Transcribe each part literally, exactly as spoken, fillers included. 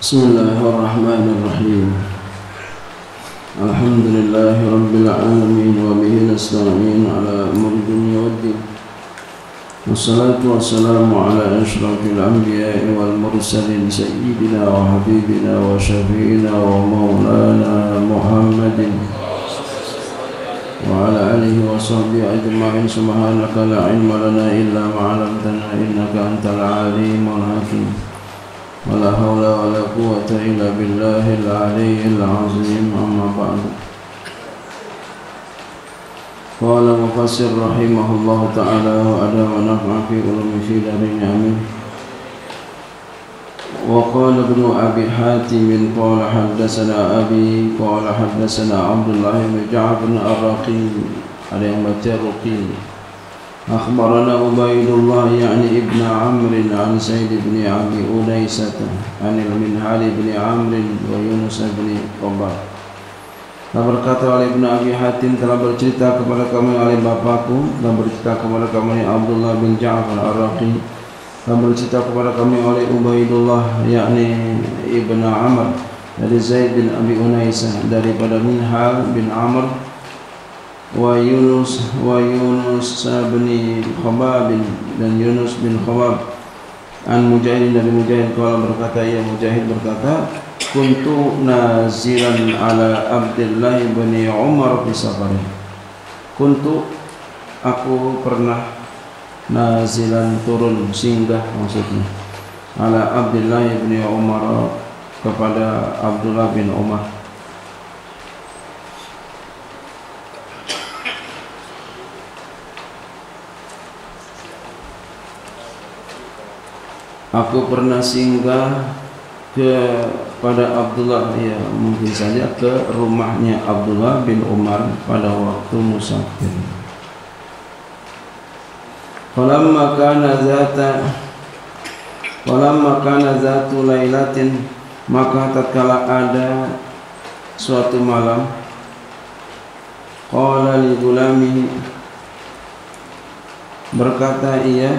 Bismillahirrahmanirrahim. Alhamdulillahi rabbil alamin wa bihi nasta'in ala umuri dunya waddin. Wassalatu wassalamu ala asyrafil anbiya'i wal mursalin sayyidina wa habibina wa syafi'ina wa maulana Muhammadin wa ala alihi wa sahbihi ajma'in. Subhanaka la ilma lana illa ma 'allamtana innaka antal alimul hakim. ولا حول ولا قوة إلا بالله العلي العظيم. أما بعد. قال المفسر رحمه الله تعالى وأدام ونفع في علومه في دارين آمين. وقال ابن أبي حاتم قال حدثنا أبي قال حدثنا عبد الله بن جعفر الرقي على الرقي أخبرنا عبيد الله يعني ابن عمرو عن سيد بن أبي أنيسة عن المنهال بن عمرو ويونس بن قبار. Telah berkata oleh Ibnu Abi Hatim, telah bercerita kepada kami oleh bapakku, telah bercerita kepada kami Abdullah bin Ja'far Ar-Raqi, telah bercerita kepada kami oleh Ubaidullah yakni Ibnu Amr dari Zaid bin Abi Unaisah daripada Minhal bin Amr wa Yunus wa Yunus bin Khabab dan Yunus bin Khabab an Mujahid dari Mujahid qala berkata ya Mujahid berkata kuntu nazilan ala Abdullah bin Umar fi safar. Kuntu aku pernah nazilan turun singgah maksudnya ala Abdullah bin Umar kepada Abdullah bin Umar. Aku pernah singgah kepada Abdullah, ya mungkin saja ke rumahnya Abdullah bin Umar pada waktu musafir. Falamma kana zata Falamma kana zatu lailatin, maka tatkala ada suatu malam, qala li gulami, berkata ia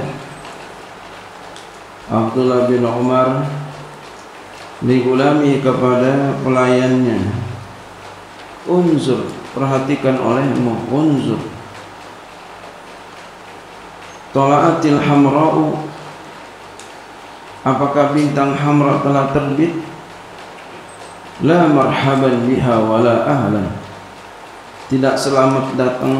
Abdullah bin Umar li gulami kepada pelayannya, unzur, perhatikan olehmu, unzur, tolaatil hamra'u, apakah bintang hamra telah terbit, la marhaban biha wala ahlan, tidak selamat datang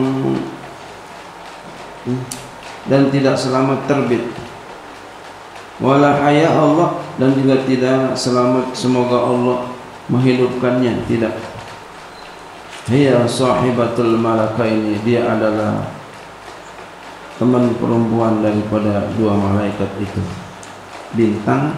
dan tidak selamat terbit, wala haya Allah, dan juga tidak selamat semoga Allah menghidupkannya, tidak. Hiya sahibatul malakaini, dia adalah teman perempuan daripada dua malaikat itu. Bintang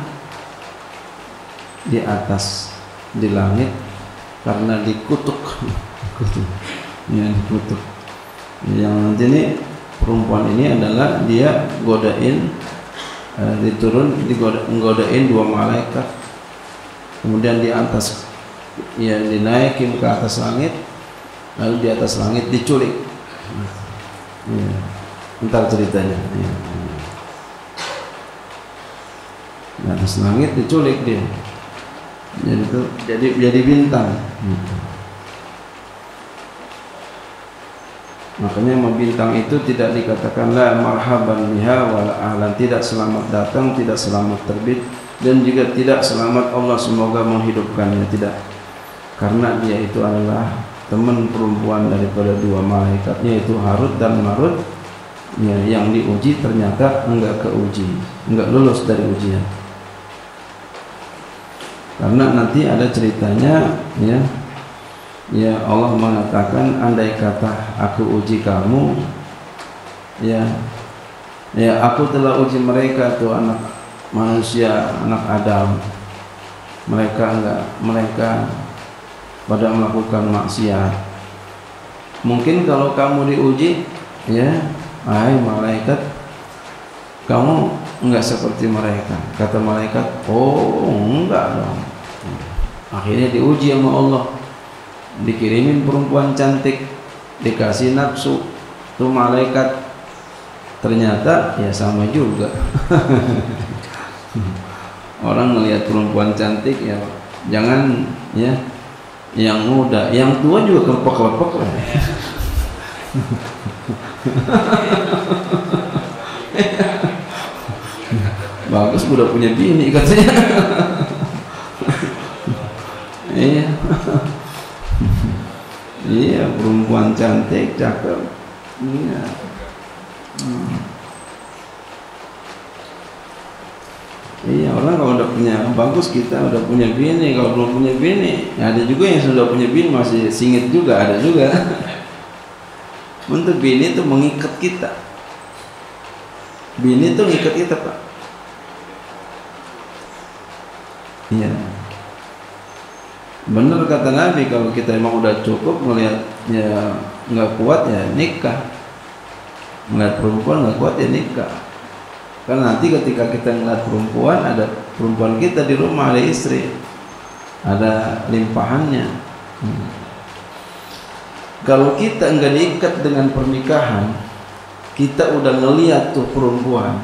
di atas di langit karena dikutuk, ya dikutuk. Yang nanti ini perempuan ini adalah dia godain, Uh, diturun digodain dua malaikat, kemudian di atas ya dinaikin ke atas langit, lalu di atas langit diculik. Ya, entar ceritanya. Ya. Di atas langit diculik dia. Jadi itu jadi jadi bintang. Hmm. Makanya bintang itu tidak dikatakan la marhaban biha wala ahlan, tidak selamat datang, tidak selamat terbit, dan juga tidak selamat Allah semoga menghidupkannya, tidak. Karena dia itu adalah teman perempuan daripada dua malaikat, yaitu Harut dan Marut, ya, yang diuji ternyata enggak keuji, enggak lulus dari ujian. Karena nanti ada ceritanya, ya. Ya Allah mengatakan andai kata aku uji kamu, ya, ya aku telah uji mereka tuh anak manusia, anak Adam, mereka enggak, mereka pada melakukan maksiat. Mungkin kalau kamu diuji, ya, hai malaikat, kamu enggak seperti mereka. Kata malaikat, oh enggak dong. Akhirnya diuji sama Allah. Dikirimin perempuan cantik, dikasih nafsu tuh malaikat, ternyata ya sama juga. orang melihat perempuan cantik ya jangan ya yang muda, yang tua juga kelepek-kelepek lah. Bagus udah punya bini katanya. Iya. Iya, perempuan cantik, cakep. Iya. Hmm. Iya, orang kalau udah punya bagus, kita udah punya bini. Kalau belum punya bini, ya ada juga yang sudah punya bini masih singit juga, ada juga. Untuk bini itu mengikat kita. Bini itu mengikat kita, Pak. Iya. Benar kata Nabi, kalau kita emang udah cukup melihat ya nggak kuat ya nikah. Melihat perempuan nggak kuat ya nikah. Karena nanti ketika kita ngeliat perempuan, ada perempuan kita di rumah, ada istri, ada limpahannya. Hmm. Kalau kita nggak diikat dengan pernikahan, kita udah ngeliat tuh perempuan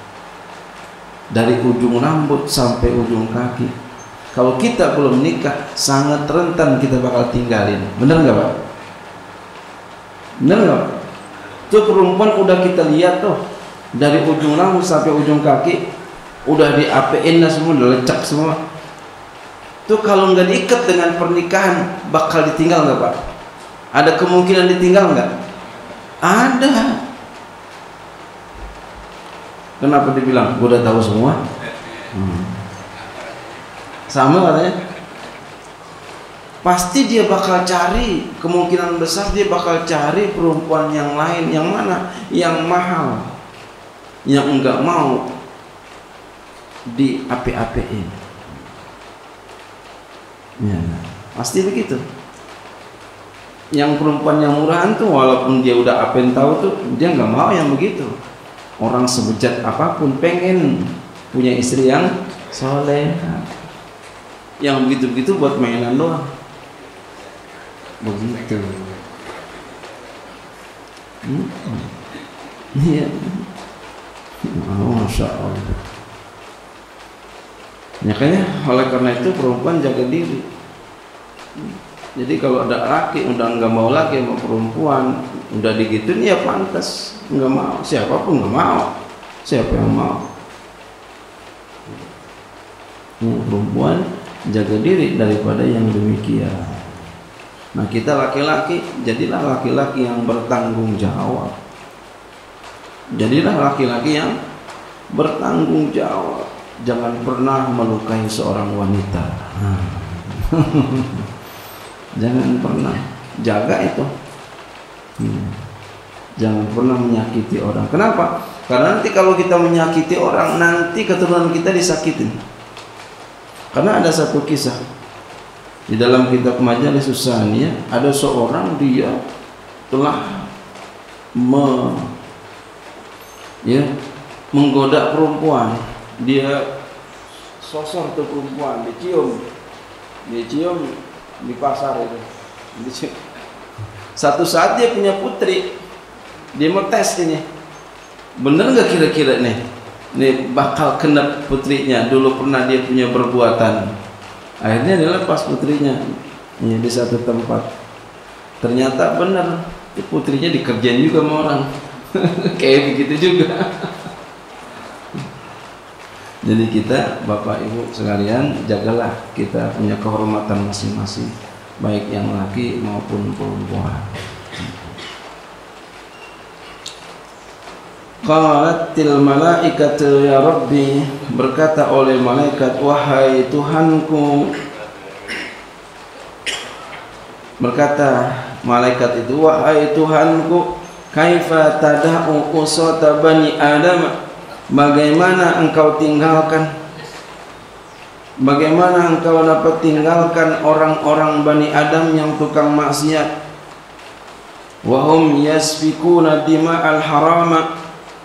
dari ujung rambut sampai ujung kaki. Kalau kita belum nikah, sangat rentan kita bakal tinggalin. Bener nggak Pak? Bener nggak Pak? Tuh perempuan udah kita lihat tuh dari ujung rambut sampai ujung kaki udah di A P N semua, udah lecak semua. Tuh kalau nggak diikat dengan pernikahan bakal ditinggal nggak Pak? Ada kemungkinan ditinggal nggak? Ada. Kenapa dibilang? Gue udah tahu semua. Hmm. Sama katanya. Pasti dia bakal cari, kemungkinan besar dia bakal cari perempuan yang lain. Yang mana? Yang mahal, yang enggak mau di A P A P-in. Ya, pasti begitu. Yang perempuan yang murahan tuh walaupun dia udah apen tahu tuh dia nggak mau yang begitu. Orang sebejat apapun pengen punya istri yang soleh. Yang begitu-begitu buat mainan doang. Begitu. Iya. Hmm. Oh, Masya Allah. Makanya oleh karena itu perempuan jaga diri. Jadi kalau ada laki udah nggak mau lagi sama perempuan, udah digituin ya pantas nggak mau. Siapapun nggak mau. Siapa yang mau? Hmm, perempuan jaga diri daripada yang demikian. Nah kita laki-laki jadilah laki-laki yang bertanggung jawab. Jadilah laki-laki yang bertanggung jawab. Jangan pernah melukai seorang wanita. Jangan pernah, jaga itu. Hmm. Jangan pernah menyakiti orang. Kenapa? Karena nanti kalau kita menyakiti orang, nanti keturunan kita disakitin. Karena ada satu kisah di dalam kitab Majalis Usaniyah, ada seorang dia telah me, ya, menggoda perempuan. Dia sosor tuh perempuan, dicium, dicium di pasar itu. Satu saat dia punya putri, dia mau tes ini, bener nggak kira-kira nih, nih bakal kena putrinya. Dulu pernah dia punya perbuatan, akhirnya dia lepas putrinya ya, di satu tempat. Ternyata bener, putrinya dikerjain juga sama orang. Kayak begitu juga. Jadi kita Bapak Ibu sekalian jagalah kita punya kehormatan masing-masing, baik yang laki maupun perempuan. Qalatil malaikatu ya Rabbi, berkata oleh malaikat, wahai Tuhanku. Berkata malaikat itu, wahai Tuhanku, kaifa tada'u usata bani Adam, bagaimana engkau tinggalkan, bagaimana engkau dapat tinggalkan orang-orang Bani Adam yang tukang maksiat. Wahum yasfikuna dima'al harama,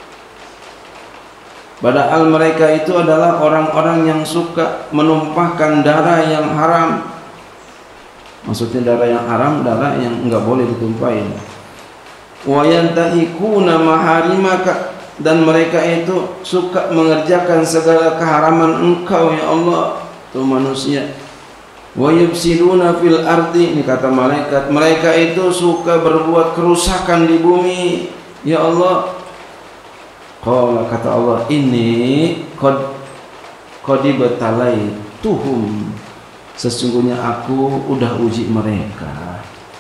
padahal mereka itu adalah orang-orang yang suka menumpahkan darah yang haram. Maksudnya darah yang haram, darah yang enggak boleh ditumpahin. Wa yantahikuna maharimaka, dan mereka itu suka mengerjakan segala keharaman Engkau ya Allah. Tuh manusia. Wa yufsiduna fil ardi, ini kata malaikat, mereka itu suka berbuat kerusakan di bumi ya Allah. Qala, kata Allah, ini qad qadibatalai tuhum, sesungguhnya aku udah uji mereka.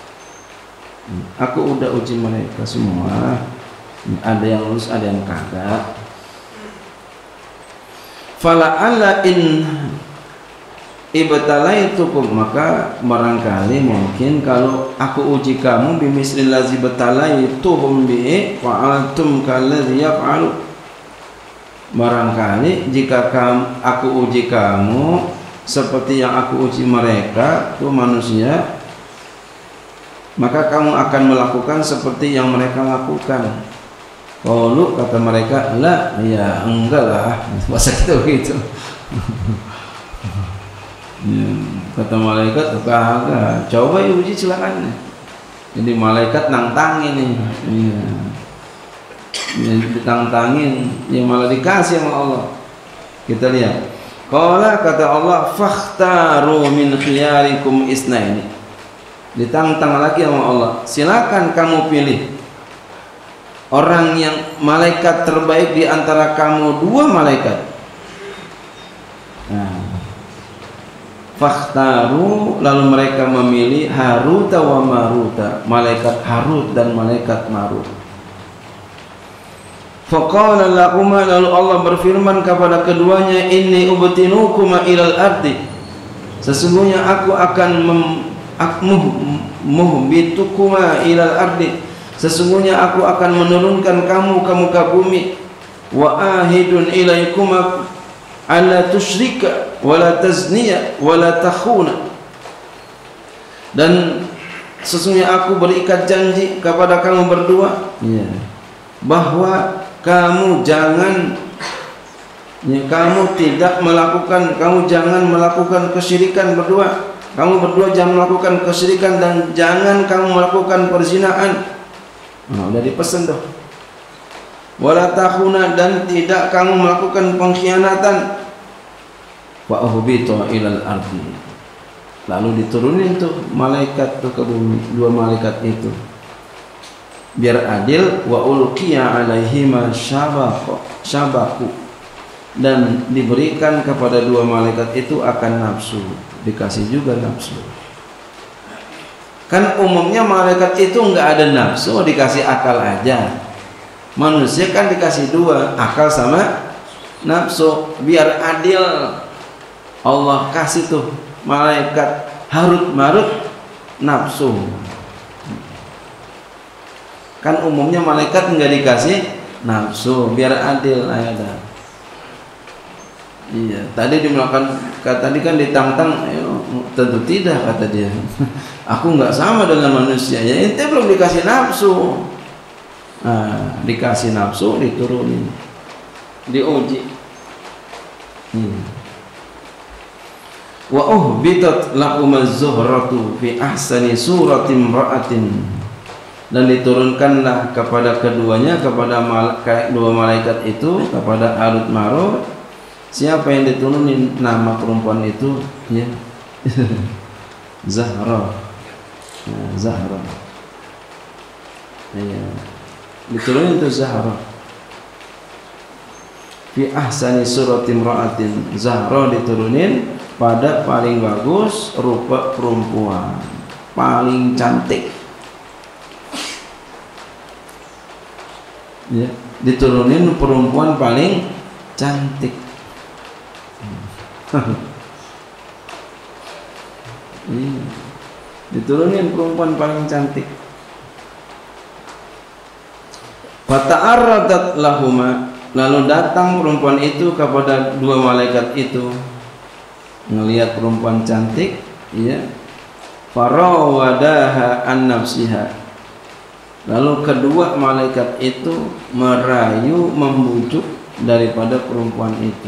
Aku udah uji mereka semua. Ada yang lulus, ada yang kagak. Fala'alla in ibtalaitukum, maka barangkali mungkin kalau aku uji kamu bimisli lazi batalaituhum bi fa'altum kalladzi yaf'alu, barangkali jika kamu, aku uji kamu seperti yang aku uji mereka tuh manusia, maka kamu akan melakukan seperti yang mereka lakukan. Qalu, kata mereka, la, ya enggak lah, masa kita begitu. Ya, kata malaikat, kagak, coba uji silakan. Jadi malaikat nantangin nih, ya. Ya, ditantangin, yang malah dikasih sama Allah. Kita lihat. Qala, kata Allah, fakhtaru min khiyarikum isnaini. Ditantang lagi sama Allah, silakan kamu pilih orang yang malaikat terbaik di antara kamu dua malaikat. Nah, fakhtaru, lalu mereka memilih Haruta wa Maruta, malaikat Harut dan malaikat Marut. Faqala lahuma, lalu Allah berfirman kepada keduanya, inni ubtinukuma ilal ardi, sesungguhnya aku akan mem, muhbitukuma ilal ardi, sesungguhnya aku akan menurunkan kamu ke muka bumi. Wa ahidun ilaikuma alla tusyrika wala tazniya wala takhuna, dan sesungguhnya aku berikat janji kepada kamu berdua, ya, bahwa kamu jangan, ya, kamu tidak melakukan, kamu jangan melakukan kesyirikan berdua. Kamu berdua jangan melakukan kesyirikan dan jangan kamu melakukan perzinaan. Nah, udah dipesan tuh. Wala takhuna, dan tidak kamu melakukan pengkhianatan. Wa uhbitu ilal ardi, lalu diturunin tuh malaikat tuh ke bumi, dua malaikat itu biar adil. Wa ulqiya alaihima syabaqu syabaku, dan diberikan kepada dua malaikat itu akan nafsu, dikasih juga nafsu. Kan umumnya malaikat itu enggak ada nafsu, dikasih akal aja. Manusia kan dikasih dua, akal sama nafsu, biar adil. Allah kasih tuh malaikat Harut Marut nafsu. Kan umumnya malaikat enggak dikasih nafsu, biar adil ada. Iya, tadi dimelakukan, tadi kan ditantang, tentu tidak, kata dia. Aku nggak sama dengan manusia, ya ente belum dikasih nafsu. Nah, dikasih nafsu, diturunin, diuji. Hmm. Wa uhbitat lakumaz zuhratu fi ahsani suratin ra'atin, dan diturunkanlah kepada keduanya, kepada malaikat, dua malaikat itu, kepada Harut Marut. Siapa yang diturunin nama perempuan itu? Ya, Zahra. Nah, Zahra. Ya, diturunin itu Zahra. Fi ahsani suratin ra'atin, Zahra diturunin pada paling bagus rupa perempuan, paling cantik. Ya, diturunin perempuan paling cantik. Iya, diturunin perempuan paling cantik. Fata'arradat lahuma, lalu datang perempuan itu kepada dua malaikat itu, ngelihat perempuan cantik, iya. Farawadaha an nafsiha, lalu kedua malaikat itu merayu, membujuk daripada perempuan itu.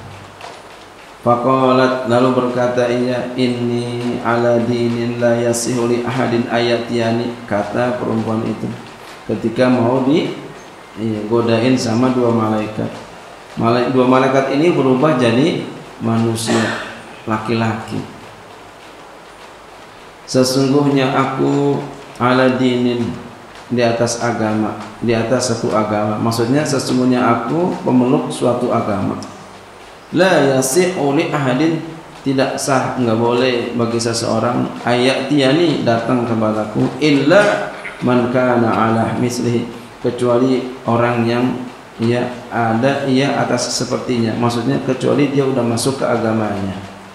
Faqalat, lalu berkata ia, inni ala dinin la yasihu li ahadin ayatiyani, kata perempuan itu ketika mau di iya, godain sama dua malaikat. Malaikat dua malaikat ini berubah jadi manusia laki-laki. Sesungguhnya aku ala dinin, di atas agama, di atas satu agama. Maksudnya sesungguhnya aku pemeluk suatu agama. La yasi'u li ahadin, tidak sah, enggak boleh bagi seseorang ayat tiani datang kepadaku illa man kana ala mislihi, kecuali orang yang ia ada ia atas sepertinya. Maksudnya kecuali dia udah masuk ke agamanya.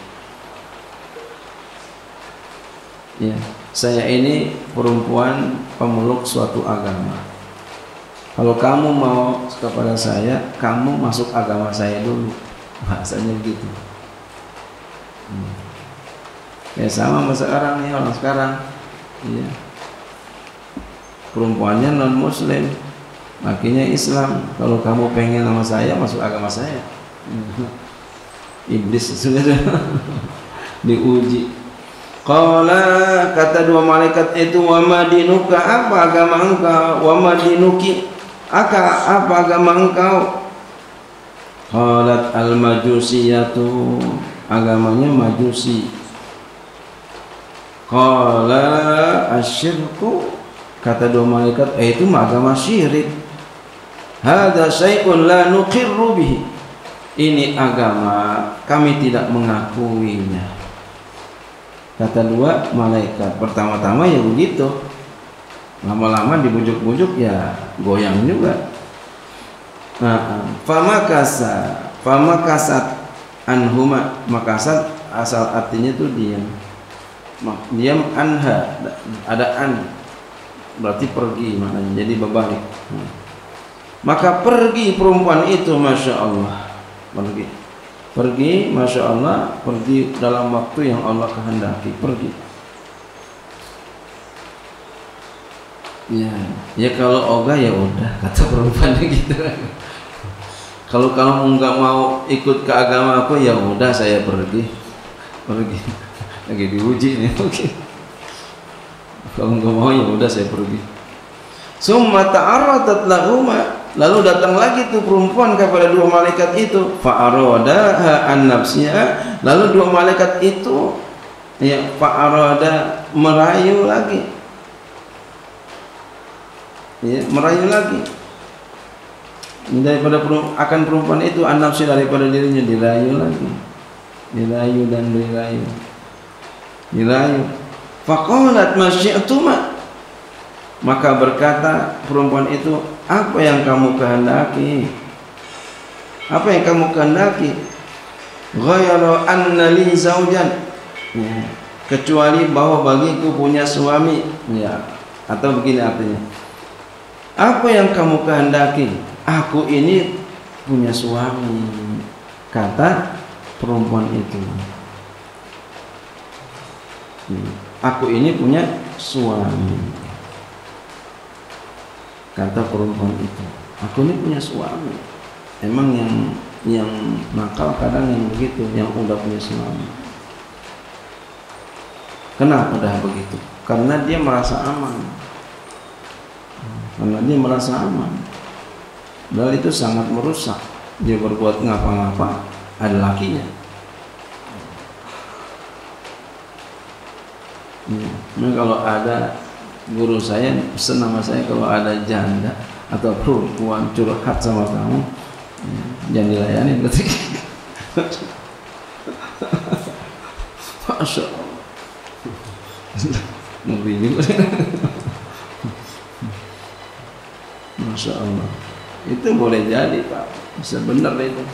Ya, saya ini perempuan pemeluk suatu agama. Kalau kamu mau kepada saya, kamu masuk agama saya dulu. Bahasanya begitu. Hmm. Ya sama masa sekarang nih, orang sekarang. Iya. Perempuannya non muslim, lakinya Islam. Kalau kamu pengen sama saya, masuk agama saya. Hmm. Iblis sudah diuji. Qala, kata dua malaikat itu, wa madinuka, apa agama engkau? Wa madinuki, aka apa agama engkau? Qalat al-majusiyatu, agamanya majusi. Qala asyirku, kata dua malaikat, eh itu agama syirik. Hadza syai'un la nuqirru bihi, ini agama kami tidak mengakuinya. Kata dua malaikat, pertama-tama ya begitu, lama-lama dibujuk-bujuk ya goyang juga. Nah, famakasa, famakasat anhuma, makasat asal artinya itu diam, diam anha, ada an, berarti pergi maknanya, jadi berbalik. Maka pergi perempuan itu, masya Allah, pergi. Pergi, masya Allah, pergi dalam waktu yang Allah kehendaki, pergi. Ya, ya kalau ogah ya udah, kata perempuan gitu. Kalau kamu nggak mau ikut ke agama aku, ya udah saya pergi, pergi. Lagi diuji nih, oke. Kalau nggak mau ya udah saya pergi. Summa ta'aradat lahuma, lalu datang lagi tuh perempuan kepada dua malaikat itu, fa'aradaha an nafsiha, lalu dua malaikat itu ya fa'arada, merayu lagi, ya merayu lagi daripada akan perempuan itu, an nafsi, daripada dirinya, dirayu lagi, dirayu dan dirayu, dirayu. Faqalat ma syi'tuma, maka berkata perempuan itu, apa yang kamu kehendaki? Apa yang kamu kehendaki? Ghayra anna li zaujan, ya, kecuali bahwa bagiku punya suami, ya. Atau begini artinya, apa yang kamu kehendaki? Aku ini punya suami, kata perempuan itu. Aku ini punya suami, kata perempuan itu. Aku ini punya suami. Emang yang yang nakal kadang yang begitu, yang udah punya suami. Kenapa dah begitu? Karena dia merasa aman. Karena dia merasa aman. Padahal itu sangat merusak. Dia berbuat ngapa-ngapa, ada lakinya. Ya. Nah, kalau ada guru saya pesan nama saya, kalau ada janda atau perempuan curhat sama kamu, ya, jangan dilayani berarti. Masya Allah, ngeri juga. Masya Allah, itu boleh jadi Pak, bisa benar itu.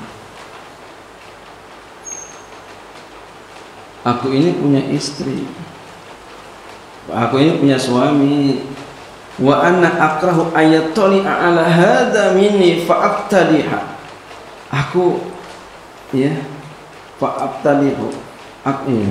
Aku ini punya istri, aku ini punya suami, wa anna akrahu ayatoli ala hadza minni fa'abtadiha, aku ya fa'abtadihu, aku ya,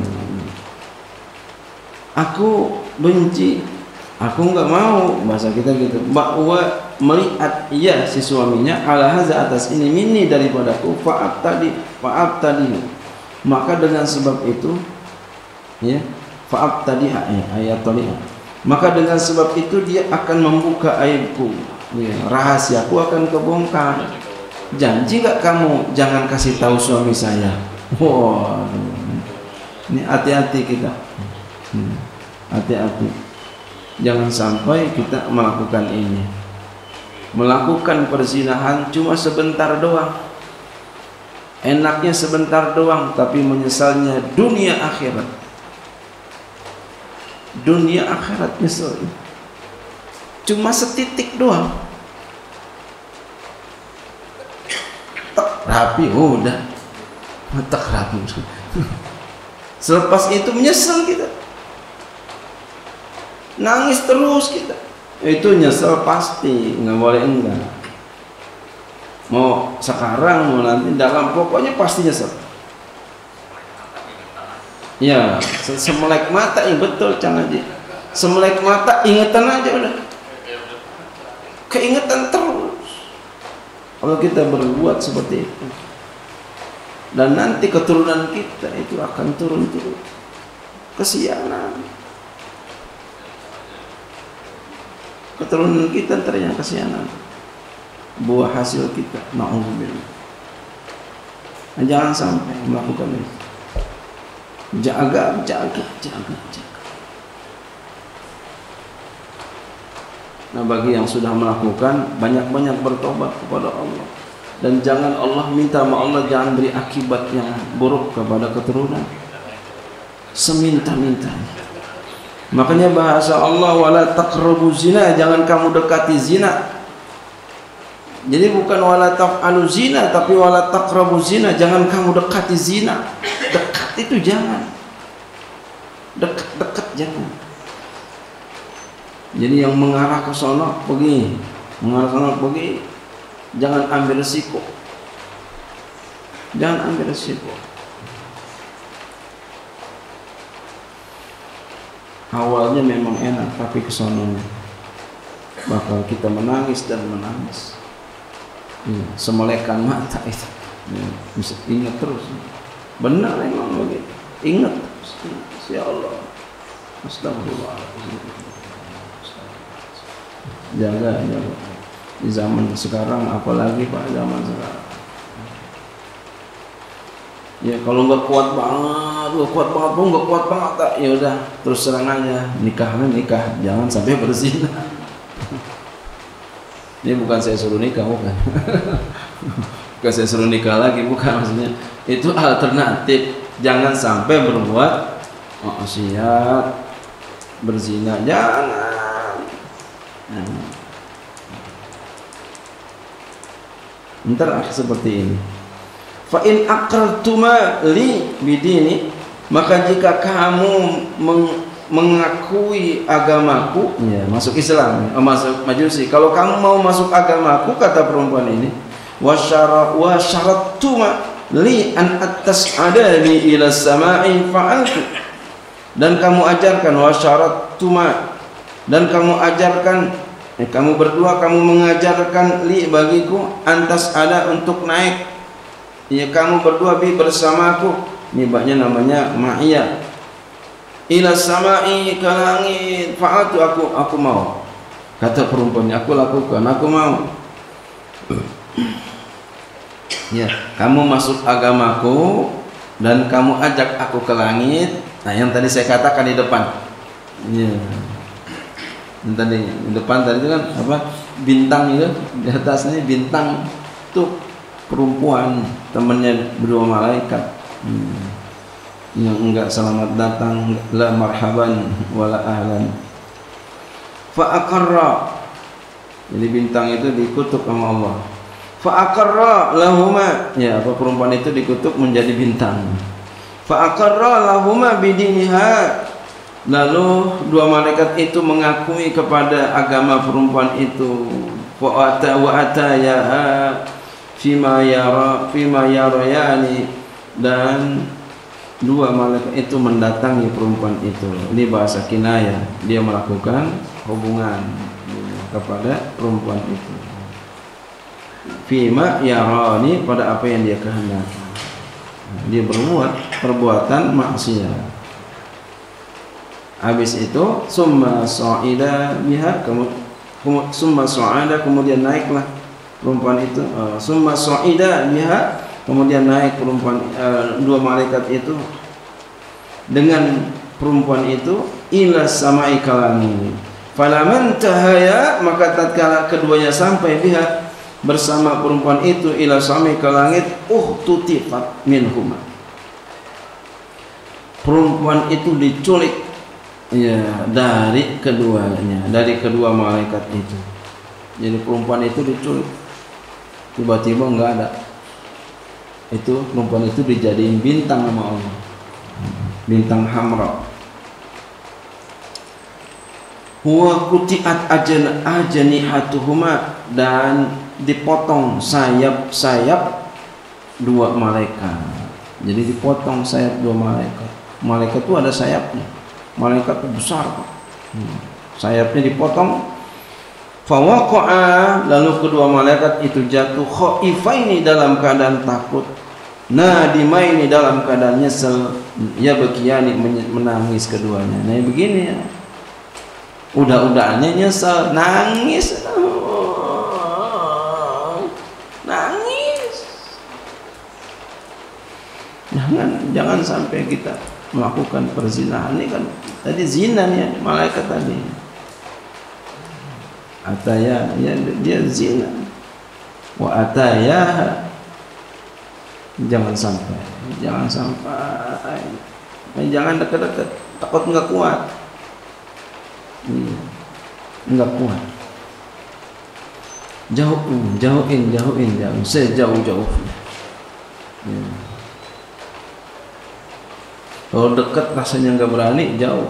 aku benci, aku enggak mau, bahasa kita gitu, bahwa melihat ia si suaminya ala hadza atas ini minni daripadaku, fa'abtadi fa'abtadihu, maka dengan sebab itu ya fa'ab tadi ayat tadi, maka dengan sebab itu dia akan membuka aibku, Ya, rahasiaku akan kebongkar. Janji gak kamu jangan kasih tahu suami saya? Wow, ini hati-hati kita. Hati-hati. Jangan sampai kita melakukan ini. Melakukan perzinahan cuma sebentar doang. Enaknya sebentar doang, tapi menyesalnya dunia akhirat. Dunia akhirat nyesel. Cuma setitik doang. Tak rapi, oh udah. Tak rapi. Selepas itu menyesal kita. Nangis terus kita. Itu nyesel pasti, nggak boleh enggak. Mau sekarang mau nanti dalam pokoknya pasti nyesel. Ya, semelek mata, ya betul Cang Haji. Semelek mata ingetan aja udah. Keingetan terus. Kalau kita berbuat seperti itu. Dan nanti keturunan kita itu akan turun-turun. Kesianan. Keturunan kita ternyata kesianan. Buah hasil kita, na'udzubillah. Nah, jangan sampai melakukan itu. Jaga, jaga, jaga, jaga. Nah, bagi yang sudah melakukan, banyak-banyak bertobat kepada Allah. Dan jangan Allah minta sama Allah jangan beri akibat yang buruk kepada keturunan. Seminta-mintanya. Makanya bahasa Allah wala taqrabu zina, jangan kamu dekati zina. Jadi bukan wala taf'alu zina, tapi wala taqrabu zina, jangan kamu dekati zina. Dekat itu jangan. Dekat-dekat jangan. Jadi yang mengarah ke sono pergi, mengarah ke sono pergi. Jangan ambil resiko. Jangan ambil resiko. Awalnya memang enak, tapi kesononya bakal kita menangis dan menangis. Ya, semelekan mata itu. Ya, bisa ingat terus. Benar memang begitu. Ingat terus. Ya Allah. Astagfirullahaladzim. Jaga, jaga. Di zaman sekarang, apalagi Pak zaman sekarang. Ya kalau nggak kuat banget, nggak kuat banget, pun nggak kuat banget, tak, ya udah terus serang aja, nikahnya nikah, jangan sampai berzina. Ini bukan saya suruh nikah, bukan. Bukan saya suruh nikah lagi, bukan, maksudnya itu alternatif. Jangan sampai berbuat maksiat, berzina, jangan. Nah. Ntar seperti ini. Fa in aqrartuma li bidini, maka jika kamu meng mengakui agamaku, ya, masuk Islam, oh, masuk Majusi. Kalau kamu mau masuk agamaku, kata perempuan ini, wa syaratuma li an attas'adani ila samai fa'altu, dan kamu ajarkan wa syaratuma, dan kamu ajarkan, eh, kamu berdua kamu mengajarkan li bagiku antas ada untuk naik, ya kamu berdua bi bersamaku, ini baknya namanya ma'iyah, ila samai ke langit, fa'atu aku aku mau, kata perempuannya, aku lakukan, aku mau. Ya, kamu masuk agamaku dan kamu ajak aku ke langit. Nah, yang tadi saya katakan di depan. Ya. Yang tadi di depan tadi itu kan apa? Bintang itu di atasnya bintang tuh perempuan temannya berdua malaikat. Hmm. Yang enggak selamat datang, la marhaban wala ahlan. Fa aqarra. Jadi bintang itu dikutuk sama Allah. Fa aqarra lahuma, ya apa perempuan itu dikutuk menjadi bintang. Fa aqarra lahuma bidiniha, lalu dua malaikat itu mengakui kepada agama perempuan itu. Wa ata wa ataya fima yara fima yarayani, dan dua malaikat itu mendatangi perempuan itu. Ini bahasa kinayah, dia melakukan hubungan kepada perempuan itu. Fima yarani, pada apa yang dia kehendaki. Dia berbuat perbuatan maksiat. Habis itu summa sa'ida biha, summa su'ada, kemudian naiklah perempuan itu, uh, summa su'ida biha, kemudian naik perempuan uh, dua malaikat itu dengan perempuan itu ila samai kalami. Falaman tahaya, maka tatkala keduanya sampai biha bersama perempuan itu ila samai ke langit, uh tutifat minhuma, perempuan itu diculik ya dari keduanya, dari kedua malaikat itu. Jadi perempuan itu diculik, tiba-tiba enggak ada, itu perempuan itu dijadiin bintang sama Allah, bintang hamra. Huwa kutiat ajan ajanihatuhuma, dan dipotong sayap-sayap dua malaikat. Jadi dipotong sayap dua malaikat. Malaikat itu ada sayapnya. Malaikat itu besar, hmm. sayapnya dipotong. Fawaqa'a, lalu kedua malaikat itu jatuh khaifaini, dalam keadaan takut, nadimaini, dalam keadaan nyesel, ya bakiyani, menangis keduanya. Nah begini ya, udah-udahannya nyesel, nangis, nangis. Jangan jangan sampai kita melakukan perzinahan. Ini kan tadi zina ya, malaikat tadi. Ataya, ya dia zina. Wa ataya, jangan sampai, jangan sampai, jangan dekat-dekat, takut nggak kuat. Enggak kuat. Jauhin, jauhin, jauhin, jauhin, sejauh-jauhnya. Ya. Kalau dekat rasanya enggak berani, jauh.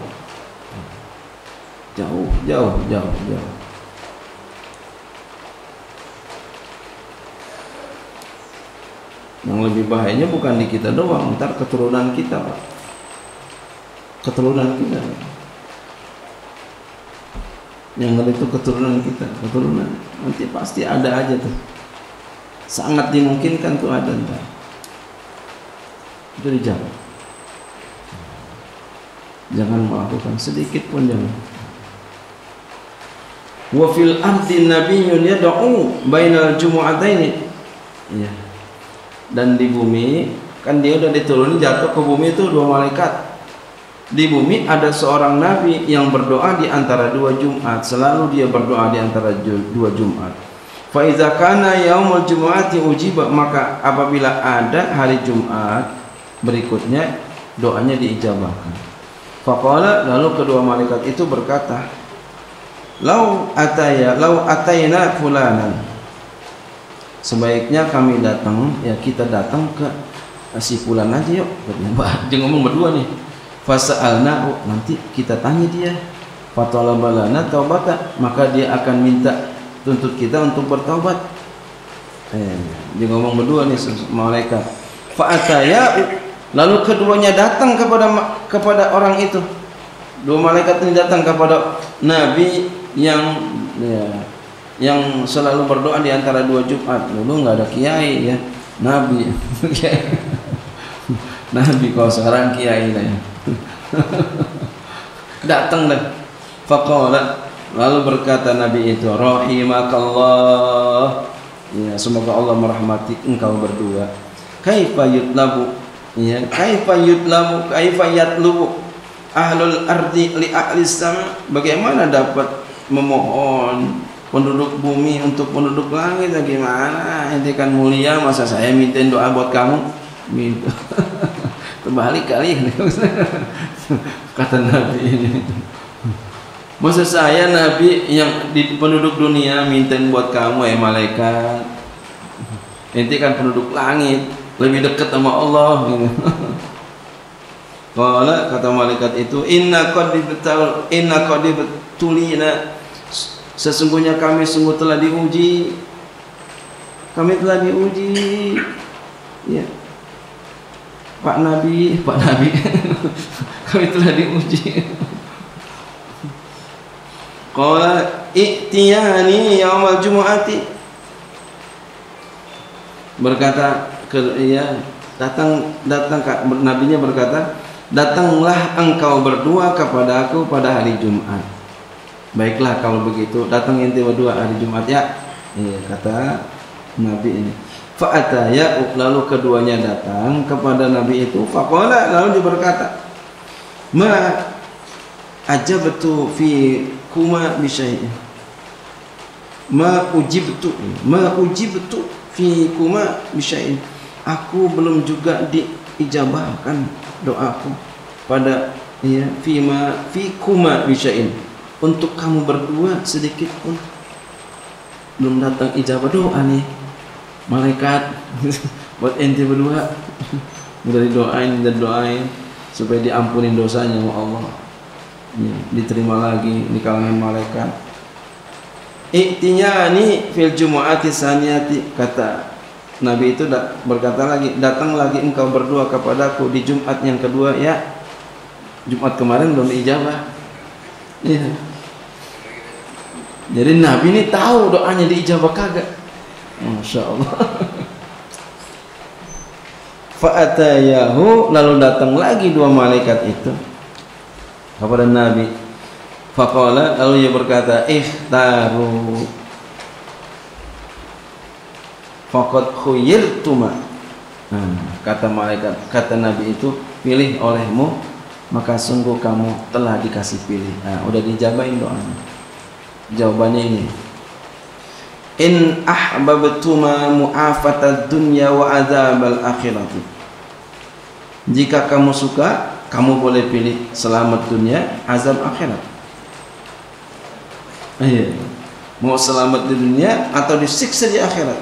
Jauh, jauh, jauh, jauh. Yang lebih bahayanya bukan di kita doang, ntar keturunan kita, Pak. Keturunan kita. Yang ngeri itu keturunan kita, keturunan nanti pasti ada aja tuh, sangat dimungkinkan tuh ada ntar. Itu dijawab, jangan melakukan sedikit pun, jangan. Wa fil ardi nabiyyun yad'u bainal jumu'ataini, ya. Dan di bumi kan dia udah diturunin, jatuh ke bumi itu dua malaikat. Di bumi ada seorang nabi yang berdoa di antara dua Jumat, selalu dia berdoa di antara dua Jumat. Fa iza kana yaumul jumu'ati ujiba, maka apabila ada hari Jumat berikutnya doanya diijabahkan. Faqala, lalu kedua malaikat itu berkata, lau ataya lau atayna fulanan, sebaiknya kami datang, ya kita datang ke si fulan aja yuk. Dia ngomong berdua nih. Fasa'alna, oh, nanti kita tanya dia. Fatalabalana taubata, maka dia akan minta tuntut kita untuk bertaubat. Eh, dia ngomong berdua nih malaikat. Fa'ataya, lalu keduanya datang kepada kepada orang itu. Dua malaikat ini datang kepada nabi yang ya, yang selalu berdoa di antara dua Jumat. Dulu nggak ada kiai ya, nabi. Nabi, kalau sekarang kiai lah ya. Datang dah. Faqala, lalu berkata nabi itu, rahimakallah, ya semoga Allah merahmati engkau berdua. Kaifa yutlabu, ya kaifa yutlabu, kaifa yatlubu ahlul ardi li ahli sama, bagaimana dapat memohon penduduk bumi untuk penduduk langit? Bagaimana? Ente kan mulia, masa saya minta doa buat kamu? Minta. Terbalik kali kata Nabi ini. Masa saya Nabi yang di penduduk dunia mintain buat kamu, ya malaikat. Ente kan penduduk langit, lebih dekat sama Allah. Qala, kata malaikat itu, inna qad betul, inna qad betulina, sesungguhnya kami sungguh telah diuji. Kami telah diuji. Ya. Pak Nabi, Pak Nabi, kami telah diuji. Qala i'tiyani yaumal jumu'ati, berkata ke, ya, datang datang nabinya berkata, datanglah engkau berdua kepada aku pada hari Jumat. baiklah kalau begitu datang ente berdua hari Jumat ya. Iya, kata Nabi ini. Fa'ataya, lalu keduanya datang kepada Nabi itu. Faqala, lalu dia berkata, ma ajabtu fi kuma bisyai'in, ma ujibtu ma ujibtu fi kuma bisyai'in, aku belum juga diijabahkan doaku pada ya fi ma fi kuma bisyai'in, untuk kamu berdua sedikit pun belum datang ijabah doa nih malaikat buat ente berdua. Udah didoain dan doain supaya diampunin dosanya sama Allah, ya, diterima lagi di kalangan malaikat. Iktinya nih fil jumu'ati saniyati, kata Nabi itu berkata lagi, datang lagi engkau berdua kepadaku di Jumat yang kedua ya. Jumat kemarin belum diijabah. Ya. Jadi Nabi ini tahu doanya diijabah kagak. Masya Allah. Fa'atayahu, lalu datang lagi dua malaikat itu kepada Nabi. Faqala, lalu ia berkata, ikhtaru faqad khuyirtuma. Nah, kata malaikat, kata Nabi itu, pilih olehmu, maka sungguh kamu telah dikasih pilih. Nah, udah dijabain doanya. Jawabannya ini, in ahbabtuma mu'afatad dunya wa azabal akhirati, jika kamu suka kamu boleh pilih selamat dunia, azab akhirat. Iya, mau selamat di dunia atau disiksa di akhirat.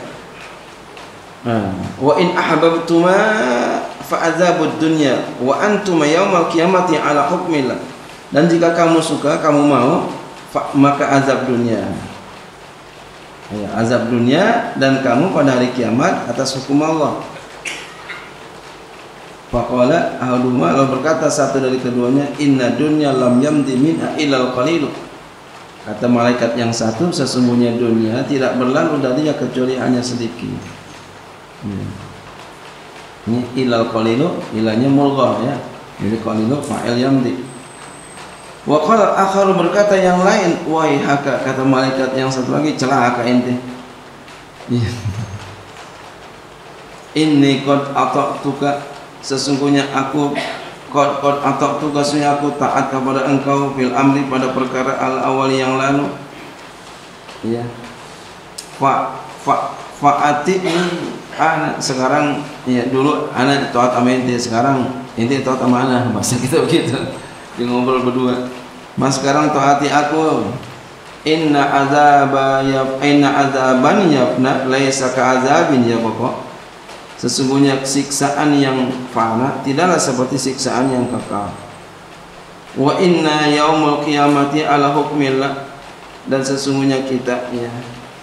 Wa in ahbabtuma fa azabud dunya wa antuma yaumal qiyamati ala hukmillah, dan jika kamu suka kamu mau maka azab dunia. Ya, azab dunia dan kamu pada hari kiamat atas hukum Allah. Faqala ahaduma, lalu berkata satu dari keduanya, inna dunya lam yamdi minha illal qalilu, kata malaikat yang satu, sesungguhnya dunia tidak berlalu darinya kecuali hanya sedikit. Ya. Ini illal qalilu, ilahnya mulghah ya, jadi qalilu fa'il yamdi. Wa qala akharu, berkata yang lain, wahai haka, kata malaikat yang satu lagi, celaka ente. Inni qad ata'tuka, sesungguhnya aku qad qad ata'tuka, sesungguhnya aku taat kepada engkau fil amri, pada perkara al awal yang lalu. Ya. Fa fa faati ana, sekarang ya dulu ana taat sama ente, sekarang ente taat sama ana, bahasa kita begitu. Di ngobrol berdua, mas sekarang taati aku. Inna azaba ya inna azaban yabna laisa ka azabin ya pokok, sesungguhnya siksaan yang fana tidaklah seperti siksaan yang kekal. Wa inna yaumul qiyamati ala hukmillah, dan sesungguhnya kita ya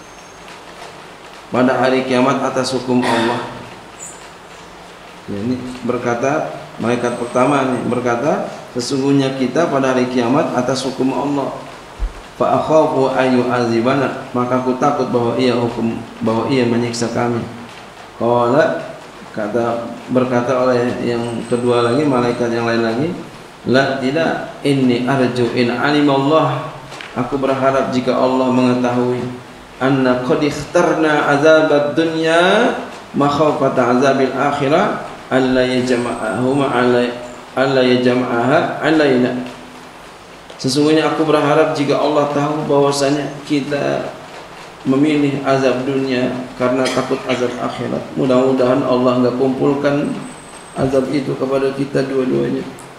pada hari kiamat atas hukum Allah. Ya, ini berkata malaikat pertama nih berkata, sesungguhnya kita pada hari kiamat atas hukum Allah. Fa akhafu ayu azibana, maka aku takut bahwa ia hukum bahwa ia menyiksa kami. Qala, kata berkata oleh yang kedua lagi, malaikat yang lain lagi, la tidak, inni arju in alimallah, aku berharap jika Allah mengetahui, anna qad ikhtarna azabad dunya makhafata azabil akhirah alla yajma'ahuma alai alla yajma'aha alaina. Sesungguhnya aku berharap jika Allah tahu bahwasanya kita memilih azab dunia karena takut azab akhirat, mudah-mudahan Allah enggak kumpulkan azab itu kepada kita dua-duanya.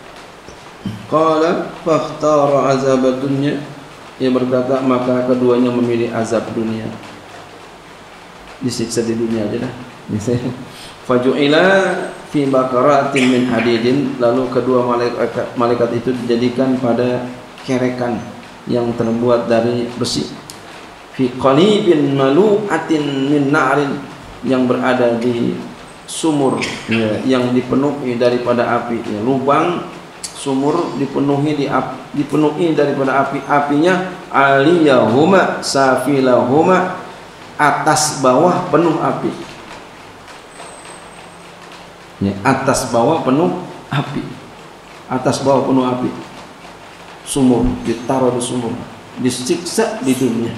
Qala fakhtara azab dunya, ia berkata maka keduanya memilih azab dunia, disiksa di dunia aja dah. Faju'ila fi bakaratin min hadidin, lalu kedua malaikat malaikat itu dijadikan pada kerekan yang terbuat dari besi. Fi qalibin malu'atin min na'rin, yang berada di sumur ya, yang dipenuhi daripada api ya, lubang sumur dipenuhi di api, dipenuhi daripada api, apinya aliyahuma safilahuma, atas bawah penuh api ya, atas bawah penuh api, atas bawah penuh api, sumur ditaruh di sumur disiksa di dunia.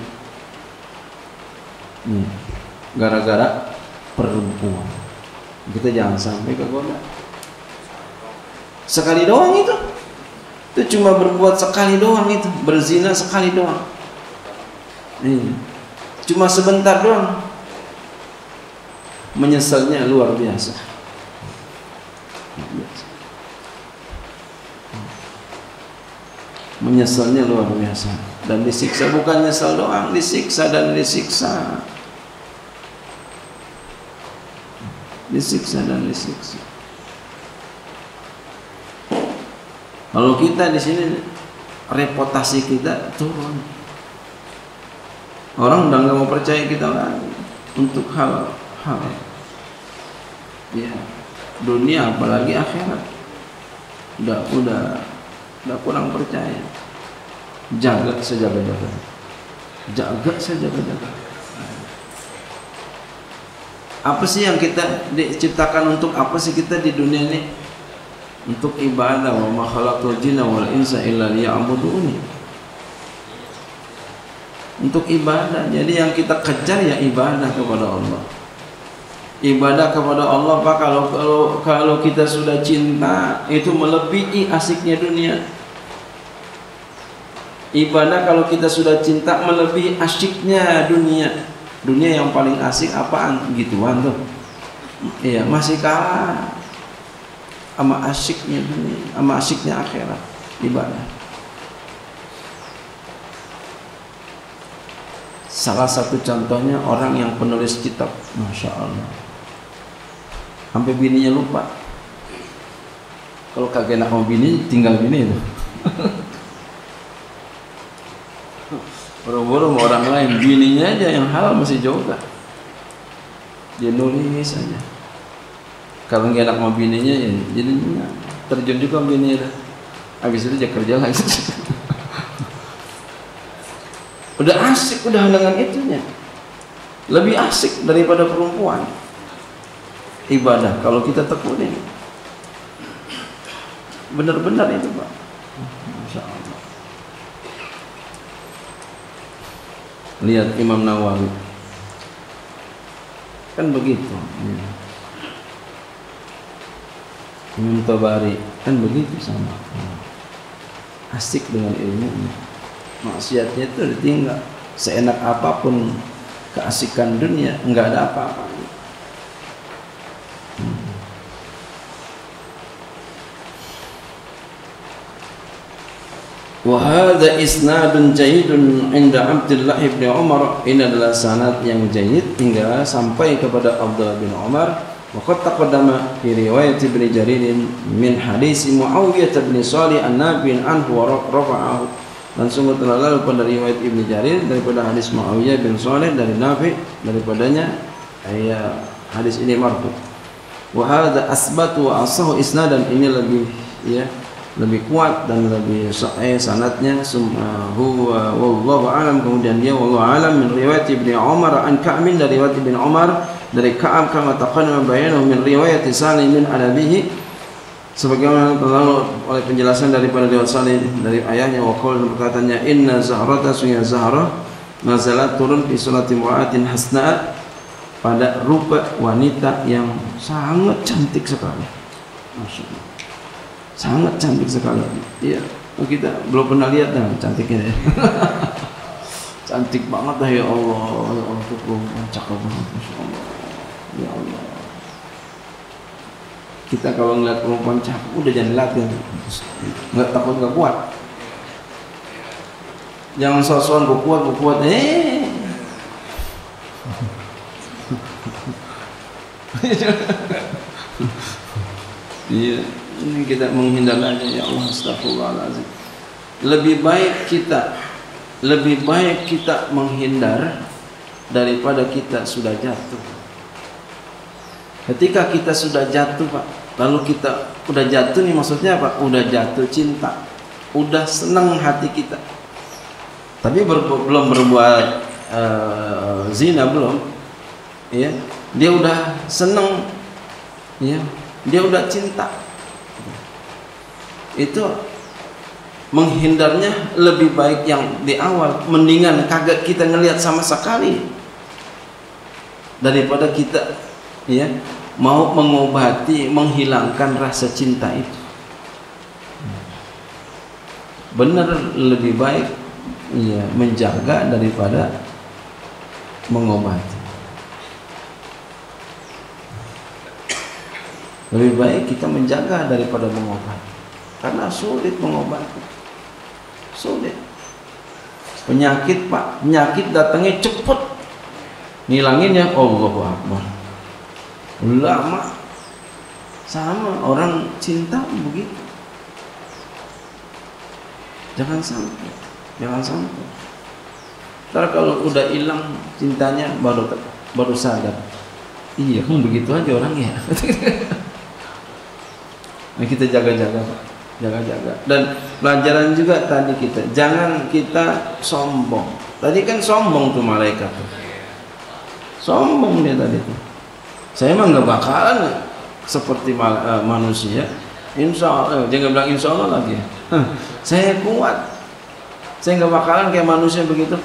Hmm. Gara-gara perempuan. Kita jangan sampai kegoda. Sekali doang itu. Itu cuma berbuat sekali doang itu, berzina sekali doang. Hmm. Cuma sebentar doang. Menyesalnya luar biasa. Menyesalnya luar biasa. Dan disiksa, bukan nyesal doang, disiksa dan disiksa. Disiksa dan disiksa. Kalau kita di sini reputasi kita turun. Orang udah nggak mau percaya kita lagi untuk hal-hal ya dunia, apalagi akhirat. Udah udah udah kurang percaya. Jaga sejaga-jaga. Jaga sejaga-jaga. Apa sih yang kita diciptakan untuk apa sih kita di dunia ini? Untuk ibadah. Wa ma khalaqtul jinna wal insa illa liya'budun. Untuk ibadah. Jadi yang kita kejar ya ibadah kepada Allah. Ibadah kepada Allah, Pak, kalau kalau kalau kita sudah cinta itu melebihi asiknya dunia. Ibadah kalau kita sudah cinta melebihi asiknya dunia. Dunia yang paling asik apaan? Gituan tuh. Iya, masih kalah sama asyiknya dunia, sama asyiknya akhirat, ibadah. Salah satu contohnya orang yang penulis kitab, masya Allah, sampai bininya lupa. Kalau kagak enak sama bini, tinggal bini itu. Boro-boro sama orang lain, bininya aja yang halal masih jauh gak. Dia nulis aja. Kalau nggak enak sama bininya, ya jadi terjun juga sama bininya. Habis itu dia kerja lagi. Udah asik, udah dengan itunya. Lebih asik daripada perempuan. Ibadah kalau kita tekunin, benar-benar itu, Pak. Masya Allah. Lihat Imam Nawawi, kan begitu. Ya. Imam Tabari kan begitu sama, asik dengan ilmunya, maksiatnya itu ditinggal. Seenak apapun keasikan dunia, enggak ada apa-apanya. hmm. Wa hadza isnadun jayyidun 'inda Abdullah bin Umar. Ini adalah sanad yang jayyid hingga sampai kepada Abdullah bin Umar. Waqad taqaddama fi riwayat Ibn Jarir min hadis Muawiyah bin Shalih an-Nabi anhu wa rafa'ahu. Dan sungguh telah lalu pada riwayat Ibn Jarir daripada hadis Muawiyah bin Shalih dari Nabi, daripadanya ya hadis ini marfu. Wa hadza asbatu wa asahu isnadan, ini lebih ya lebih kuat dan lebih sahih sanadnya. Huwa wallahu alam. Kemudian dia wallahu alam min riwayat Ibnu Umar an Ka'min, dari riwayat Ibnu Umar dari Ka'ab kama taqaddama bayanahu min riwayat Salim min abihi, sebagaimana telah oleh penjelasan daripada riwayat Salim dari ayahnya. Wa qaul, perkataannya inna zahrata sunya Zahra nazalat turun fi surati mu'atin hasna, pada rupa wanita yang sangat cantik sekali. Masyaallah, sangat cantik sekali. Iya, kita belum pernah lihat dah cantiknya. Cantik banget dah, ya Allah. Ya Allah, tuh perempuan cakep banget, masya Allah. Ya Allah. Kita kalau ngeliat perempuan cakep udah jangan liatin, nggak takut nggak kuat. Jangan sosokan gue kuat, gue kuat. Eh. Iya, ini kita menghindar aja, ya Allah, astagfirullahaladzim. Lebih baik kita, lebih baik kita menghindar daripada kita sudah jatuh. Ketika kita sudah jatuh, Pak, lalu kita udah jatuh nih, maksudnya apa? Udah jatuh cinta, udah senang hati kita, tapi ber, belum berbuat uh, zina, belum, ya, dia udah senang, ya, dia udah cinta. Itu menghindarnya lebih baik yang di awal. Mendingan kagak kita ngelihat sama sekali daripada kita ya mau mengobati, menghilangkan rasa cinta itu. Benar lebih baik ya menjaga daripada mengobati. Lebih baik kita menjaga daripada mengobati, karena sulit mengobati, sulit. Penyakit pak, penyakit datangnya cepet, ngilanginnya Allahu Akbar, lama. Sama orang cinta begitu. Jangan sampai, jangan sampai. Ntar kalau udah hilang cintanya baru baru sadar, iya kan begitu aja orangnya. Nah, kita jaga-jaga, jaga-jaga. Dan pelajaran juga tadi kita, jangan kita sombong. Tadi kan sombong tuh malaikat tuh. Sombong dia tadi tuh. Saya emang nggak bakalan seperti mal, uh, manusia. Insya Allah, jangan bilang insya Allah lagi. Huh, saya kuat. Saya nggak bakalan kayak manusia begitu.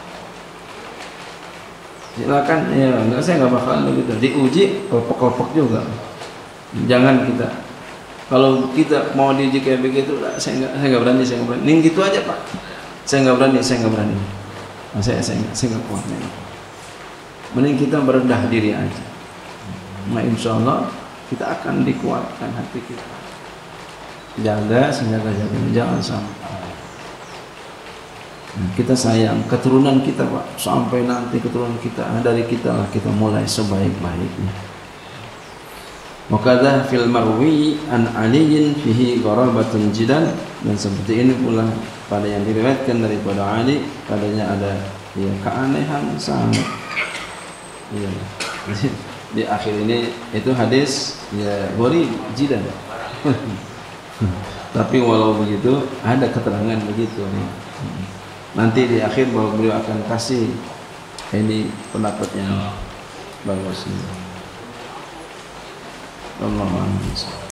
Silakan, ya enggak, saya nggak bakalan begitu. Diuji, kelepek-kelepek juga. Jangan kita. Kalau kita mau diuji kayak begitu, saya nggak, saya nggak berani, saya nggak berani. Nih gitu aja pak. Saya nggak berani, saya nggak berani. Nah, saya, saya, saya nggak kuat. Mending kita merendah diri aja. Nah, insya Allah kita akan dikuatkan hati kita. Jaga, sejaga-jaga, jangan sampai. Nah, kita sayang keturunan kita pak, sampai nanti keturunan kita, dari kita lah kita mulai sebaik-baiknya. Wakadha fil marwi an aliyin fihi gharabatun jidan, dan seperti ini pula pada yang diriwayatkan daripada Ali, padanya ada ya keanehan sangat. Iya. Di akhir ini itu hadis ya gharib jidan. Tapi walau begitu ada keterangan begitu. Nanti di akhir bahwa beliau akan kasih ini pendapat yang bagus. Allah